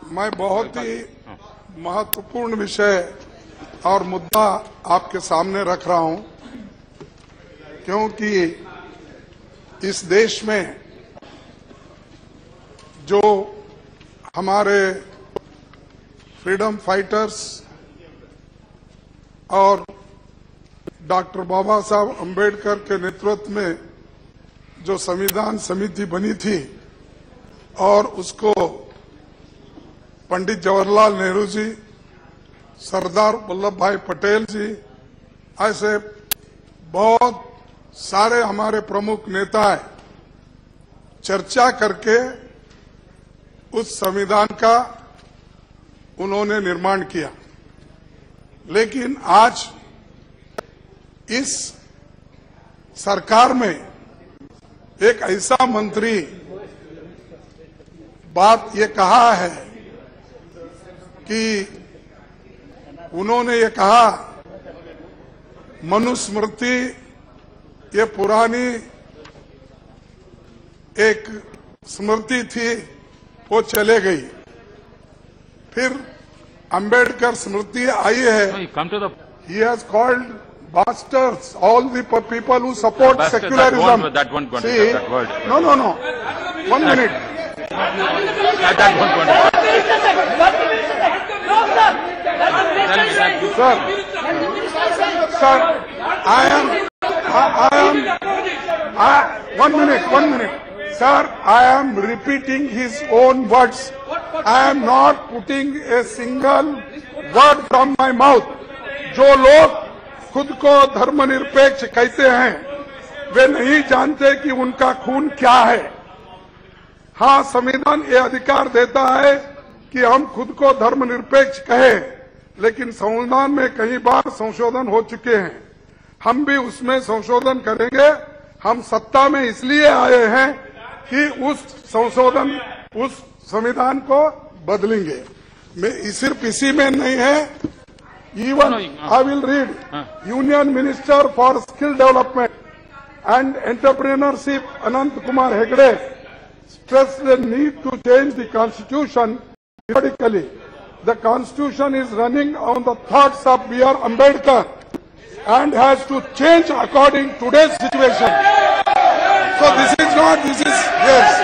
मैं बहुत ही महत्वपूर्ण विषय और मुद्दा आपके सामने रख रहा हूं, क्योंकि इस देश में जो हमारे फ्रीडम फाइटर्स और डॉक्टर बाबा साहब अंबेडकर के नेतृत्व में जो संविधान समिति बनी थी और उसको पंडित जवाहरलाल नेहरू जी, सरदार वल्लभ भाई पटेल जी, ऐसे बहुत सारे हमारे प्रमुख नेता चर्चा करके उस संविधान का उन्होंने निर्माण किया। लेकिन आज इस सरकार में एक ऐसा मंत्री बात ये कहा है कि उन्होंने ये कहा मनुस्मृति ये पुरानी एक स्मृति थी, वो चले गई। फिर अंबेडकर स्मृति आई है। He has called bastards all the people who support secularism. See, no. 1 minute. Sir, I am 1 minute. Sir, I am repeating his own words. I am not putting a single word from my mouth. जो लोग खुद को धर्मनिरपेक्ष कहते हैं वे नहीं जानते कि उनका खून क्या है। हाँ, संविधान ये अधिकार देता है कि हम खुद को धर्मनिरपेक्ष कहें, लेकिन संविधान में कई बार संशोधन हो चुके हैं। हम भी उसमें संशोधन करेंगे। हम सत्ता में इसलिए आए हैं कि उस संविधान को बदलेंगे। मैं सिर्फ इसी में नहीं है, even I will read Union Minister for Skill Development and Entrepreneurship Anant Kumar Hegde stressed the need to change the constitution periodically. The constitution is running on the thoughts of B.R. Ambedkar and has to change according to today's situation. So this is yes.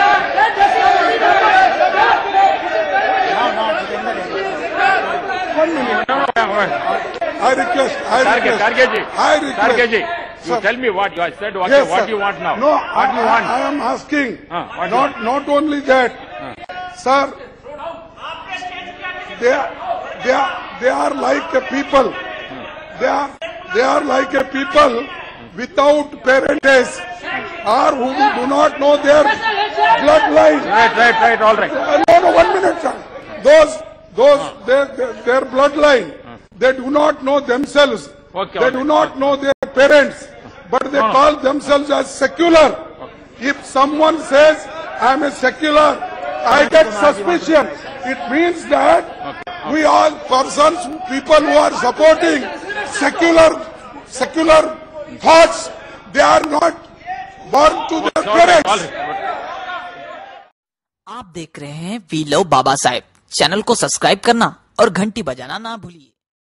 I request. Kargeji, you tell me what you have said. What you want now? No, what you want? I am asking. Not only that, sir. They are like a people. They are like a people without parentage or who do not know their bloodline. Right. All right. No, 1 minute, sir. Their bloodline, they do not know themselves. They do not know their parents, but they call themselves as secular. If someone says, I am a secular, I get suspicion. It means that we all people who are supporting secular thoughts, they are not born to their parents. आप देख रहे हैं we love Baba Saheb. Channel को subscribe करना और घंटी बजाना ना भूलिए।